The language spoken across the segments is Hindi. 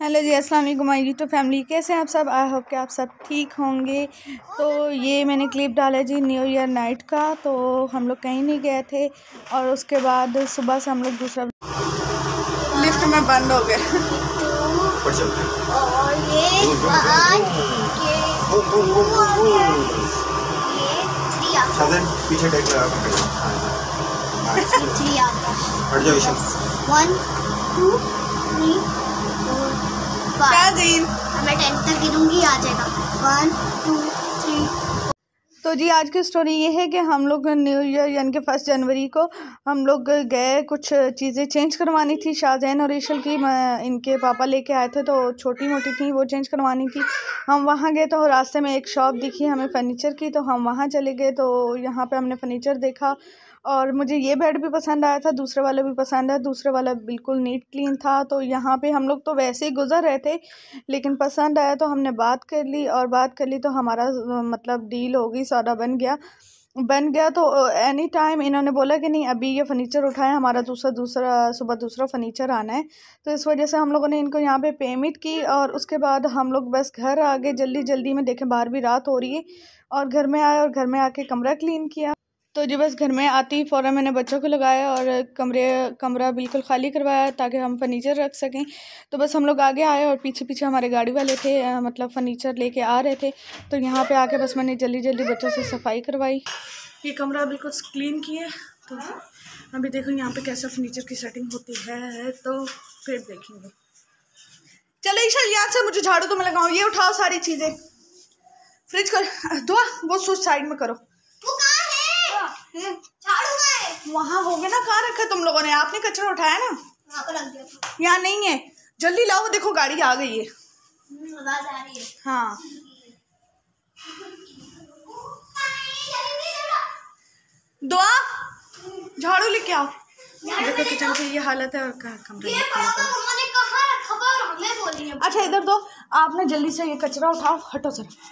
हेलो जी, अस्सलाम वालेकुम माय यूट्यूब फैमिली। कैसे हैं आप सब? आई होप कि आप सब ठीक होंगे। तो ये मैंने क्लिप डाला जी न्यू ईयर नाइट का। तो हम लोग कहीं नहीं गए थे और उसके बाद सुबह से हम लोग दूसरा लिफ्ट में बंद हो गए। पीछे टेक लगा हट जाओ ईशा। 1 2 3 4 मैं 10 तक गिरूंगी, आ जाएगा 1 2 3। तो जी आज की स्टोरी ये है कि हम लोग न्यू ईयर यानी कि 1 जनवरी को हम लोग गए, कुछ चीज़ें चेंज करवानी थी। शाहजैन और ईशल की इनके पापा लेके आए थे, तो छोटी मोटी थी वो चेंज करवानी थी। हम वहाँ गए तो रास्ते में एक शॉप दिखी हमें फ़र्नीचर की, तो हम वहाँ चले गए। तो यहाँ पे हमने फ़र्नीचर देखा और मुझे ये बेड भी पसंद आया था, दूसरे वाला भी पसंद है। दूसरे वाला बिल्कुल नीट क्लीन था। तो यहाँ पे हम लोग तो वैसे ही गुजर रहे थे, लेकिन पसंद आया तो हमने बात कर ली, और बात कर ली तो हमारा मतलब डील हो गई, सौदा बन गया। तो एनी टाइम इन्होंने बोला कि नहीं अभी ये फ़र्नीचर उठाएं, हमारा सुबह दूसरा फ़र्नीचर आना है। तो इस वजह से हम लोगों ने इनको यहाँ पे पेमेंट की और उसके बाद हम लोग बस घर आ गए जल्दी में। देखें बाहर भी रात हो रही है और घर में आए और घर में आके कमरा क्लीन किया। तो जी बस घर में आते ही फ़ौरन मैंने बच्चों को लगाया और कमरा बिल्कुल ख़ाली करवाया ताकि हम फर्नीचर रख सकें। तो बस हम लोग आगे आए और पीछे हमारे गाड़ी वाले थे, मतलब फ़र्नीचर लेके आ रहे थे। तो यहाँ पे आके बस मैंने जल्दी बच्चों से सफाई करवाई। ये कमरा बिल्कुल क्लीन किए। तो अभी देखो यहाँ पे कैसा फर्नीचर की सेटिंग होती है, तो फिर देखेंगे। चलो ईशा यहाँ से मुझे झाड़ू तो मैं लगाऊँ। ये उठाओ सारी चीज़ें, फ्रिज कर दुआ वो स्विच साइड में करो। वहाँ हो गया ना, कहाँ रखा तुम लोगों ने? आपने कचरा उठाया ना, वहाँ पर रख दिया था। यहाँ नहीं है, जल्दी लाओ। देखो गाड़ी आ गई है, आवाज आ रही है। हाँ दुआ झाड़ू लेके आओ। देखो किचन की ये हालत है और कमरे में अच्छा इधर दो। आपने जल्दी से ये कचरा उठाओ, हटो जरा।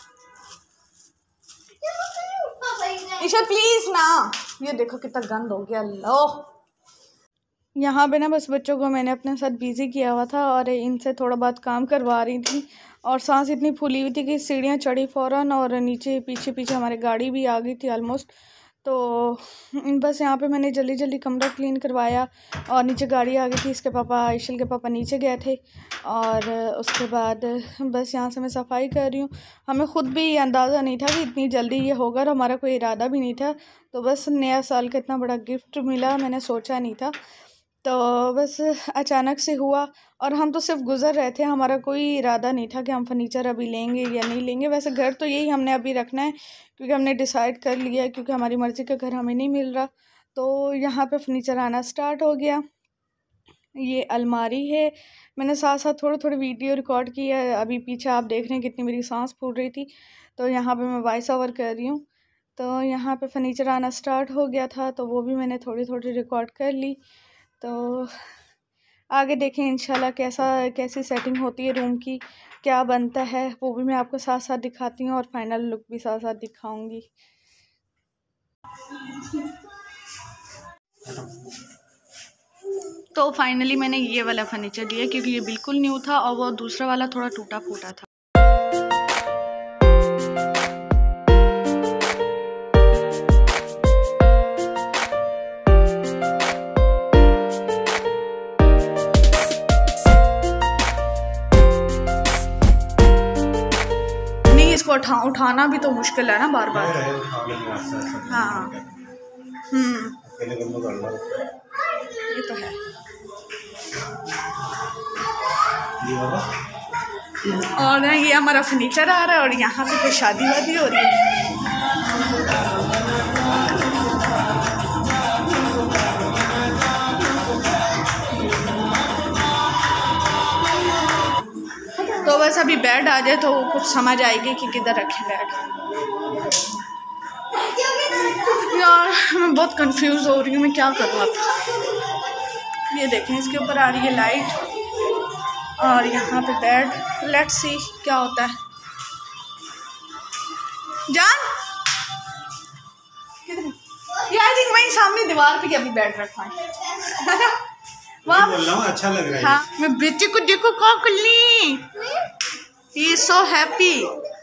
ईशा प्लीज ना, ये देखो कितना गंद हो गया। लो यहाँ पे ना बस बच्चों को मैंने अपने साथ बिजी किया हुआ था और इनसे थोड़ा बहुत काम करवा रही थी। और सांस इतनी फूली हुई थी कि सीढ़ियाँ चढ़ी फ़ौरन और नीचे पीछे हमारी गाड़ी भी आ गई थी ऑलमोस्ट। तो बस यहाँ पे मैंने जल्दी कमरा क्लीन करवाया और नीचे गाड़ी आ गई थी। इसके पापा, ईशल के पापा नीचे गए थे और उसके बाद बस यहाँ से मैं सफाई कर रही हूँ। हमें ख़ुद भी अंदाज़ा नहीं था कि इतनी जल्दी ये होगा और हमारा कोई इरादा भी नहीं था। तो बस नया साल का इतना बड़ा गिफ्ट मिला, मैंने सोचा नहीं था। तो बस अचानक से हुआ और हम तो सिर्फ गुज़र रहे थे, हमारा कोई इरादा नहीं था कि हम फर्नीचर अभी लेंगे या नहीं लेंगे। वैसे घर तो यही हमने अभी रखना है क्योंकि हमने डिसाइड कर लिया है, क्योंकि हमारी मर्ज़ी का घर हमें नहीं मिल रहा। तो यहाँ पे फर्नीचर आना स्टार्ट हो गया। ये अलमारी है, मैंने साथ साथ थोड़ी वीडियो रिकॉर्ड की है। अभी पीछे आप देख रहे हैं कितनी मेरी सांस फूल रही थी, तो यहाँ पे मैं वॉइस ओवर कर रही हूँ। तो यहाँ पे फर्नीचर आना स्टार्ट हो गया था, तो वो भी मैंने थोड़ी रिकॉर्ड कर ली। तो आगे देखें इंशाल्लाह कैसी सेटिंग होती है रूम की, क्या बनता है वो भी मैं आपको साथ साथ दिखाती हूँ और फाइनल लुक भी साथ साथ दिखाऊंगी। तो फाइनली मैंने ये वाला फर्नीचर लिया क्योंकि ये बिल्कुल न्यू था और वो दूसरा वाला थोड़ा टूटा फूटा था। इसको उठाना भी तो मुश्किल है ना बार बार। हाँ ये तो है। और ये हमारा फर्नीचर आ रहा है और यहाँ पे कोई शादी वादी हो रही है। तो बस अभी बेड आ जाए तो कुछ समझ आएगी कि किधर रखें बेड। यार मैं बहुत कंफ्यूज हो रही हूँ, मैं क्या करूँ अब। ये देखें इसके ऊपर आ रही है लाइट और यहाँ पे बेड। लेट्स सी क्या होता है। जान किधर? ये आई थिंक वहीं सामने दीवार पे अभी बेड रखा है। वाह बोल रहा हूँ अच्छा लग रहा है। हाँ मैं बेटे को देखो कॉकली, ही सो हैप्पी।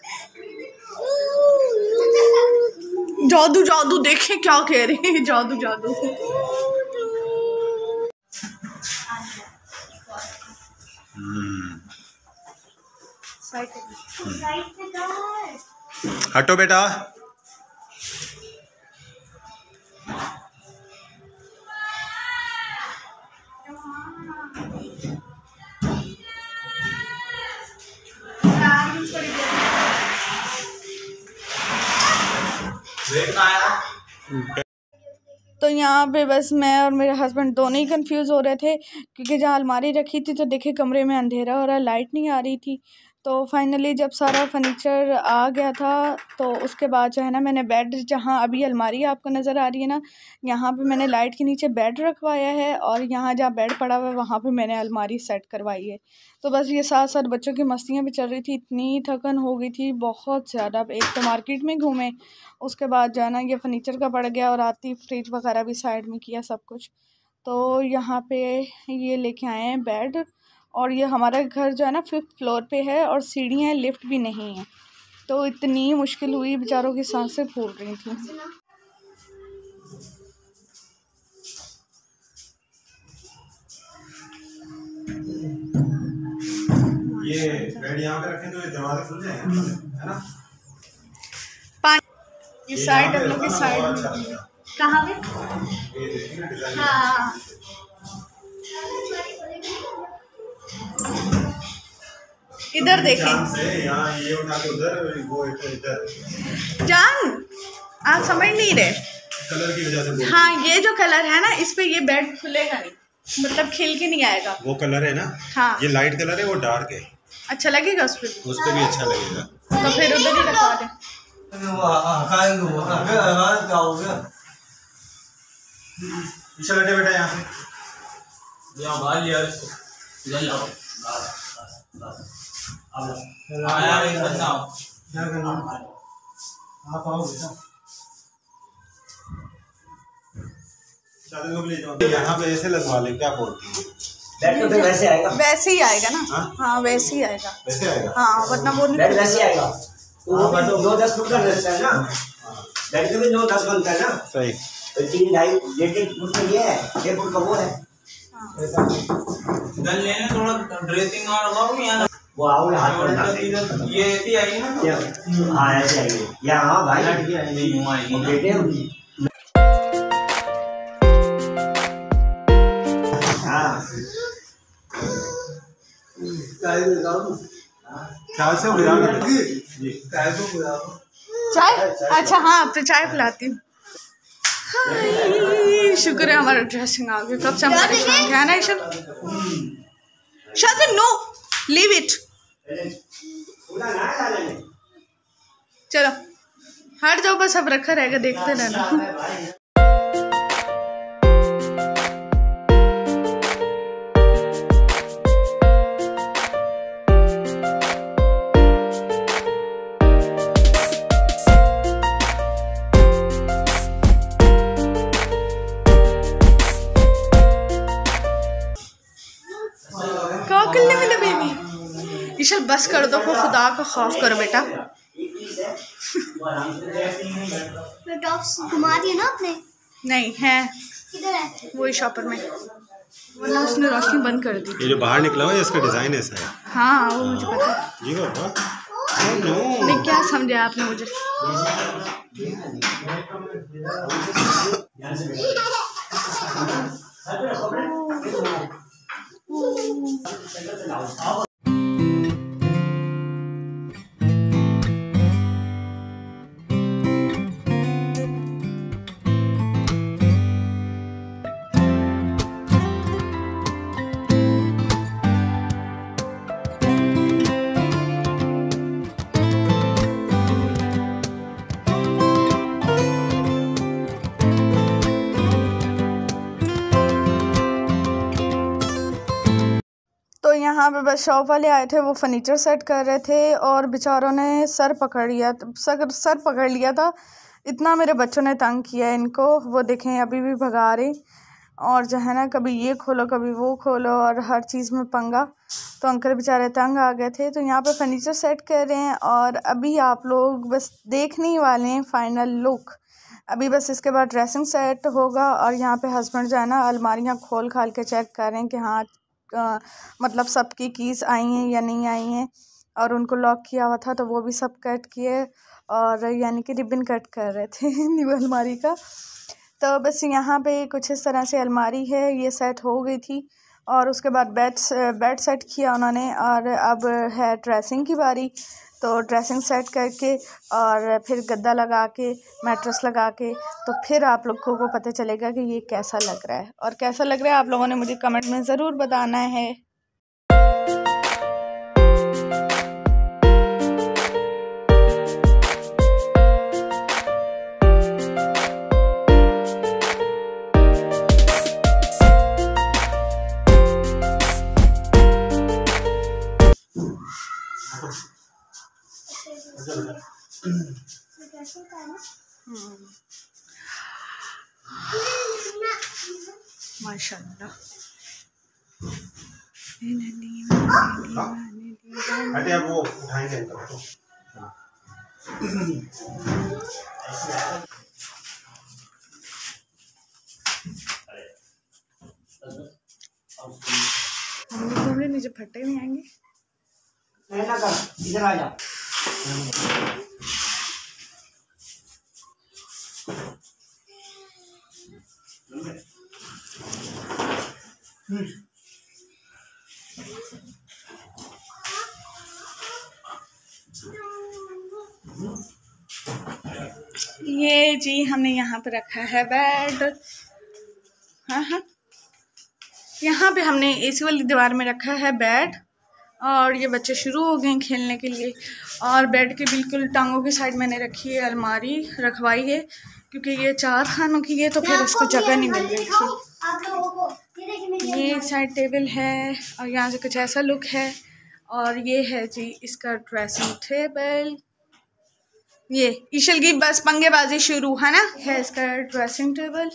जादू जादू देखे क्या कह रहे हैं, जादू जादू। हटो बेटा। तो यहाँ पे बस मैं और मेरे हस्बैंड दोनों ही कंफ्यूज हो रहे थे, क्योंकि जहाँ अलमारी रखी थी तो देखे कमरे में अंधेरा हो रहा, लाइट नहीं आ रही थी। तो फाइनली जब सारा फर्नीचर आ गया था तो उसके बाद जो है ना, मैंने बेड, जहाँ अभी अलमारी आपको नज़र आ रही है ना, यहाँ पे मैंने लाइट के नीचे बेड रखवाया है, और यहाँ जहाँ बेड पड़ा हुआ है वहाँ पे मैंने अलमारी सेट करवाई है। तो बस ये साथ साथ बच्चों की मस्तियाँ भी चल रही थी, इतनी थकन हो गई थी बहुत ज़्यादा। एक तो मार्केट में घूमे, उसके बाद जो है ना ये फर्नीचर का पड़ गया, और आती फ्रिज वगैरह भी साइड में किया सब कुछ। तो यहाँ पे ये लेके आए हैं बेड, और ये हमारा घर जो है ना 5th फ्लोर पे है, और सीढ़ियाँ लिफ्ट भी नहीं है, तो इतनी मुश्किल हुई, बेचारों की सांसें फूल रही थी। ये बेड यहाँ पे रखें तो ये दरवाजे खुल जाएंगे, है ना? पानी ये साइड हम लोग की साइड में कहाँ पे? हाँ इधर देखें, यहाँ ये उठा के उधर, वो इधर। जान आप समझ नहीं रहे कलर की वजह से। हाँ ये जो कलर है ना, इस पे ये बेड खुलेगा नहीं, मतलब खिल के नहीं आएगा। वो कलर है ना, हाँ ये लाइट कलर है, वो डार्क है। अच्छा लगेगा उस पे भी अच्छा लगेगा। तो फिर उधर ही रखवा दे। चलो बेटा यहाँ से आप आओ बेटा, यहाँ पे ऐसे लगवा ले, क्या बोलती है? बेड तो वैसे आएगा, वैसे ही आएगा ना। हाँ वैसे ही आएगा, वैसे आएगा। हाँ वरना वो नहीं, बेड वैसे आएगा। वो 9-10 फुट का रहता है ना, बेड के भी 9-10 बनता है ना। सही। तो 3-2.5 फुट का ये है, 6 फुट का वो है। गल लेने थोड़ा ड्रेसिंग और लगाओ यहाँ, वो आओ हाथ पर डाल ये ऐसी आएगी ना। हाँ ऐसे आएगी, यहाँ भाई यूँ आएगी ना। बेटे ख्याल से बुझा चाय, अच्छा हाँ अब तो चाय पिलाती हूँ। शुक्र है हमारा ड्रेसिंग आ गया, कब से हम परेशान थे ना। शादी नो लीव इट, चलो हट जाओ, बस अब रखा रहेगा, देखते रहना। ईशल बस कर दो, को खुदा का खौफ करो बेटा। टॉप्स घुमा दिए ना आपने? नहीं है, किधर है? वही शॉपर में, वरना उसने रोशनी बंद कर दी। ये जो बाहर निकला हुआ है इसका डिजाइन ऐसा है। हाँ वो मुझे पता है। जी बाबा नहीं क्या समझे आपने मुझे? तो यहाँ पे बस शॉप वाले आए थे, वो फर्नीचर सेट कर रहे थे, और बेचारों ने सर पकड़ लिया था। इतना मेरे बच्चों ने तंग किया इनको, वो देखें अभी भी भगा रहे। और जो है ना कभी ये खोलो कभी वो खोलो और हर चीज़ में पंगा। तो अंकल बेचारे तंग आ गए थे। तो यहाँ पे फर्नीचर सेट कर रहे हैं और अभी आप लोग बस देखने ही वाले हैं फाइनल लुक। अभी बस इसके बाद ड्रेसिंग सेट होगा और यहाँ पे हस्बैंड जो है ना अलमारियाँ खोल खाल के चेक कर रहे हैं कि हाँ मतलब सबकी कीज़ आई हैं या नहीं आई हैं। और उनको लॉक किया हुआ था तो वो भी सब कट किए और यानी कि रिबन कट कर रहे थे न्यू अलमारी का। तो बस यहाँ पे कुछ इस तरह से अलमारी है, ये सेट हो गई थी। और उसके बाद बेड सेट किया उन्होंने और अब है ड्रेसिंग की बारी। तो ड्रेसिंग सेट करके और फिर गद्दा लगा के मैट्रेस लगा के तो फिर आप लोगों को पता चलेगा कि ये कैसा लग रहा है। और कैसा लग रहा है आप लोगों ने मुझे कमेंट में ज़रूर बताना है। माशाल्लाह हटे अब वो उठाएंगे इनको तो। हम लोग नीचे फटे में आएंगे। इधर आ जा। ये जी हमने यहाँ पे रखा है बेड। हाँ यहाँ पे हमने एसी वाली दीवार में रखा है बेड। और ये बच्चे शुरू हो गए खेलने के लिए। और बेड के बिल्कुल टांगों की साइड मैंने रखी है अलमारी रखवाई है क्योंकि ये 4 खानों की है तो फिर इसको जगह नहीं मिल रही थी। ये एक साइड टेबल है और यहाँ से कुछ ऐसा लुक है। और ये है जी इसका ड्रेसिंग टेबल। ये ईशल की बस पंगेबाजी शुरू है ना। है इसका ड्रेसिंग टेबल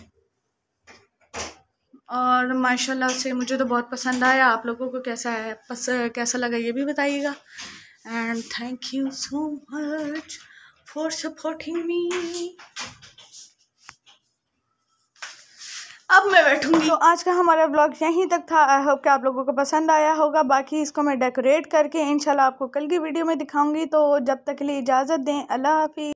और माशाल्लाह से मुझे तो बहुत पसंद आया। आप लोगों को कैसा है कैसा लगा ये भी बताइएगा। And thank you so much for supporting me. अब मैं बैठूंगी। तो आज का हमारा व्लॉग यहीं तक था। आई होप कि आप लोगों को पसंद आया होगा। बाकी इसको मैं डेकोरेट करके इंशाल्लाह आपको कल की वीडियो में दिखाऊंगी। तो जब तक के लिए इजाज़त दें। अल्लाह हाफिज़।